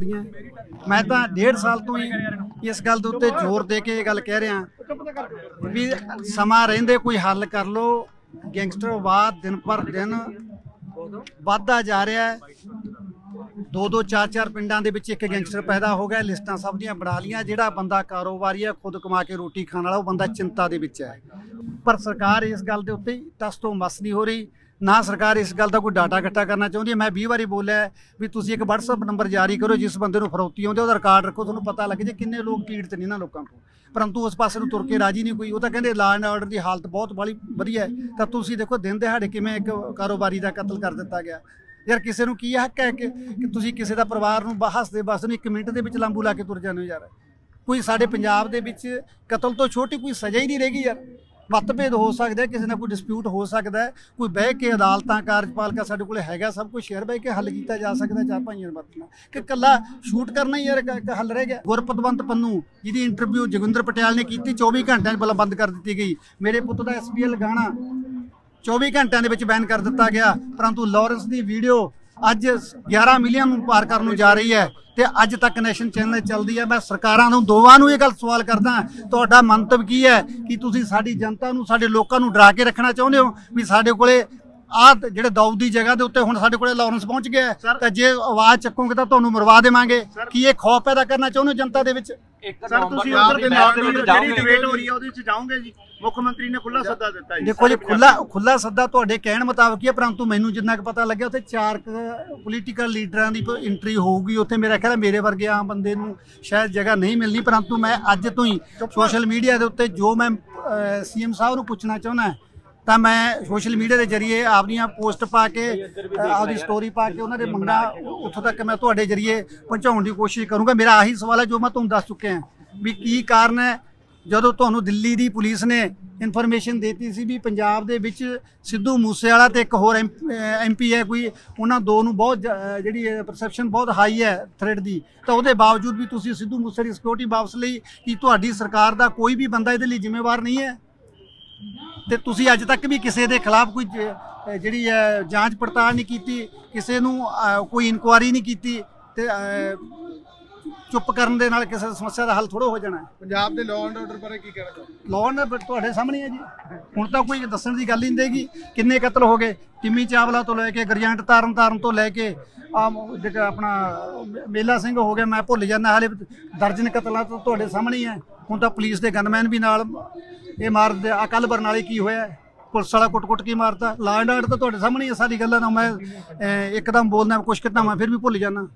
मैं तो 1.5 साल तो ही इस गल दे उत्ते जोर दे के गल कह रहा भी समा रहिंदे कोई हल कर लो। गैंगस्टरवाद दिन पर दिन ਵੱਧਦਾ जा रहा है। 2-2 4-4 ਪਿੰਡਾਂ ਦੇ ਵਿੱਚ ਇੱਕ ਗੈਂਗਸਟਰ पैदा हो गया। लिस्टां सब ਦੀਆਂ ਬਣਾ ਲੀਆਂ। ਜਿਹੜਾ ਬੰਦਾ ਕਾਰੋਬਾਰੀ ਹੈ खुद कमा के रोटी खाने वाला वो बंदा चिंता ਦੇ ਵਿੱਚ है। पर सरकार इस गल ਦੇ ਉੱਤੇ टस ਤੋਂ मस नहीं हो रही। ना सरकार इस गल का कोई डाटा इकट्ठा करना चाहती है। मैं 20 बारी बोलिया भी तुसीं एक WhatsApp नंबर जारी करो जिस बंदे नूं फरौती आउंदी ਉਹਦਾ रिकॉर्ड रखो ਤੁਹਾਨੂੰ पता लग जाए किन्ने लोग पीड़ित ने इन्हां लोगों को। परंतु उस पासे ਨੂੰ ਤੁਰ ਕੇ ਰਾਜੀ नहीं कोई। ਉਹ ਤਾਂ ਕਹਿੰਦੇ ਲਾ ਐਂਡ ਆਰਡਰ ਦੀ ਹਾਲਤ ਬਹੁਤ ਬੜੀ ਵਧੀਆ है। ਤਾਂ ਤੁਸੀਂ ਦੇਖੋ ਦਿਨ ਦਿਹਾੜੇ ਕਿਵੇਂ ਇੱਕ ਕਾਰੋਬਾਰੀ ਦਾ ਕਤਲ ਕਰ ਦਿੱਤਾ ਗਿਆ। यार किसी को की हक है कि तुसीं किसी का परिवार नूं हसदे बसदे नूं 1 मिनट दे विच लांबू ला के तुर जाने हो। यार कोई साडे पंजाब दे विच कतल तो छोटी कोई सज़ा ही नहीं रहेगी। यार मतभेद हो सकता है, किसी ना कोई डिस्प्यूट हो सकता है, कोई बह के अदालतां कार्यपालिका साडे कोल हैगा, सब कुछ शेयर बह के हल किया जा सकता है। 4 भाइयों वरतना कि कल्ला शूट करना ही यार हल रह गया। गुरपतवंत पन्नू जिहदी इंटरव्यू जोगिंदर पटियाल ने की 24 घंटे पहले बंद कर दी गई। मेरे पुत का SPL गाना 24 घंटिਆਂ ਦੇ ਵਿੱਚ बैन कर दिता गया। परंतु लॉरेंस की वीडियो अज 11 मिलियन पार करने जा रही है तो अज तक नैशनल चैनल चलती है। मैं सरकारों नूं दोवां नूं ये गल सवाल करदा तुहाडा मंतव की है कि तुसीं साडी जनता नूं साडे लोकां नूं डरा के रखना चाहुंदे हो भी साडे कोले आह जिहड़े दाऊद की जगह के उत्ते हुण साडे कोले लॉरेंस पहुंच गया है तो जे आवाज़ चकोगे तो तुहानूं मरवा देवांगे कि ये खौफ पैदा करना चाहुंदे हो जनता दे विच। सर तुसीं उधर दे नाल जेहड़ी डिबेट हो रही है ਉਹਦੇ ਵਿੱਚ ਜਾਓਗੇ जी। मुख मंत्री ने खुला सद्दा दिता है। देखो जी खुला सद्दा तुहाडे कहण मुताबिक ही है। परंतु मैनूं जिन्ना क पता लग्या उत्थे 4 पोलीटिकल लीडरां दी एंट्री होऊगी। उत्थे मेरा ख्याल मेरे वर्गे आम बंदे नूं शायद जगह नहीं मिलनी। परंतु मैं अज तो ही सोशल मीडिया के उत्ते जो मैं CM साहब नूं पुछना चाहुंदा तो मैं सोशल मीडिया के जरिए आपनियां पोस्ट पा के आपकी स्टोरी पा के उन्होंने मंगा उत्थों तक मैं तुहाडे जरिए पहुँचाउण की कोशिश करूँगा। मेरा आही सवाल है जो मैं तुहानूं दस चुके हैं भी की कारण है ਜਦੋਂ ਤੁਹਾਨੂੰ ਦਿੱਲੀ ਦੀ ਪੁਲਿਸ ਨੇ ਇਨਫੋਰਮੇਸ਼ਨ ਦੇਤੀ ਸੀ ਵੀ ਪੰਜਾਬ ਦੇ ਵਿੱਚ ਸਿੱਧੂ ਮੂਸੇਵਾਲਾ ਤੇ ਇੱਕ ਹੋਰ MP ਹੈ ਕੋਈ, ਉਹਨਾਂ ਦੋ ਨੂੰ ਬਹੁਤ ਜਿਹੜੀ ਪਰਸੈਪਸ਼ਨ ਬਹੁਤ ਹਾਈ ਹੈ ਥ੍ਰੈਟ ਦੀ, ਤਾਂ ਉਹਦੇ ਬਾਵਜੂਦ ਵੀ ਤੁਸੀਂ ਸਿੱਧੂ ਮੂਸੇ ਦੀ ਸਿਕਿਉਰਿਟੀ ਵਾਪਸ ਲਈ ਕਿ ਤੁਹਾਡੀ ਸਰਕਾਰ ਦਾ ਕੋਈ ਵੀ ਬੰਦਾ ਇਹਦੇ ਲਈ ਜ਼ਿੰਮੇਵਾਰ ਨਹੀਂ ਹੈ ਤੇ ਤੁਸੀਂ ਅੱਜ ਤੱਕ ਵੀ ਕਿਸੇ ਦੇ ਖਿਲਾਫ ਕੋਈ ਜਿਹੜੀ ਜਾਂਚ ਪੜਤਾਲ ਨਹੀਂ ਕੀਤੀ, ਕਿਸੇ ਨੂੰ ਕੋਈ ਇਨਕੁਆਇਰੀ ਨਹੀਂ ਕੀਤੀ ਤੇ चुप करने दे नाल किसी समस्या का हल थोड़ा हो जाना है। पंजाब के लॉ एंड ऑर्डर बारे की कहना चाहते? लॉ एंड ऑर्डर तुहाडे सामने है जी। हुण तां कोई दस्सण दी गल ही नहीं देगी किन्ने कतल हो गए। टिम्मी चावला तो लैके गुरजंट तारण तो लैके अपना मेला सिंह हो गया, मैं भुल जाना हाले दर्जन कतलों तो तुहाडे सामने ही है। हुण तां पुलिस के गनमैन भी नाल ये मार दे। कल बरनाले की होया पुलिस वाला कुट के मारता। लॉ एंड ऑर्डर तो तुहाडे सामने ही है। सारी गल्लां मैं एकदम बोलना कुछ कितना मैं फिर भी भुल जाना।